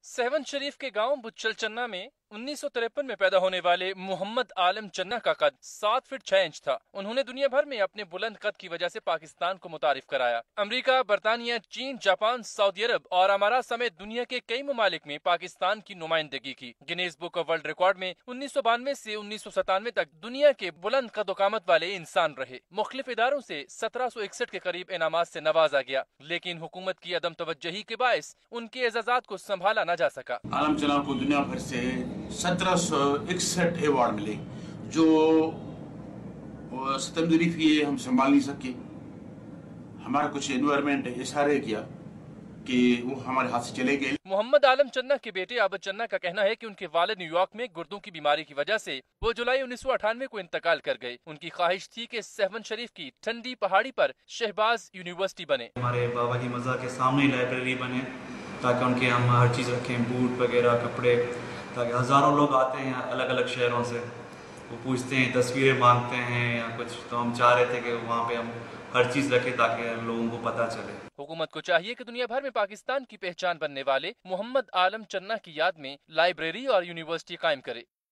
सहवन शरीफ के गांव बुच्चल चन्ना में 1953 में पैदा होने वाले मोहम्मद आलम चन्ना का कद 7 फीट 6 इंच था। उन्होंने दुनिया भर में अपने बुलंद कद की वजह से पाकिस्तान को मुतारिफ कराया। अमेरिका, बरतानिया, चीन, जापान, सऊदी अरब और अमारात समेत दुनिया के कई ममालिक में पाकिस्तान की नुमाइंदगी की। Guinness book of world record में 1992 से 1997 तक दुनिया के बुलंद कदोकामत वाले इंसान रहे। मुख्तलिफ इदारों से 1761 के करीब इनामात से नवाजा गया, लेकिन हुकूमत की अदम तवज्जही के बायस उनके एजाजात को संभाला न जा सका। आलम चन्ना को दुनिया भर से 1761 अवार्ड मिले, जो सितमजरी फी हम संभाल नहीं सके। हमारा कुछ एनवायरमेंट इशारे किया कि वो हमारे हाथ से चले गए। मोहम्मद आलम चन्ना के बेटे आबद चन्ना का कहना है कि उनके वालिद न्यूयॉर्क में गुर्दों की बीमारी की वजह से वो जुलाई 1998 को इंतकाल कर गए। उनकी ख्वाहिश थी कि सहवन शरीफ की ठंडी पहाड़ी पर शहबाज यूनिवर्सिटी बने। हमारे बाबा की मज़ार के सामने लाइब्रेरी बने ताकि उनके हम हर चीज़ रखें, बूट वगैरह, कपड़े, ताकि हज़ारों लोग आते हैं अलग अलग शहरों से, वो पूछते हैं, तस्वीरें मांगते हैं या कुछ। तो हम चाह रहे थे कि वहाँ पे हम हर चीज़ रखें ताकि लोगों को पता चले। हुकूमत को चाहिए कि दुनिया भर में पाकिस्तान की पहचान बनने वाले मोहम्मद आलम चन्ना की याद में लाइब्रेरी और यूनिवर्सिटी कायम करे।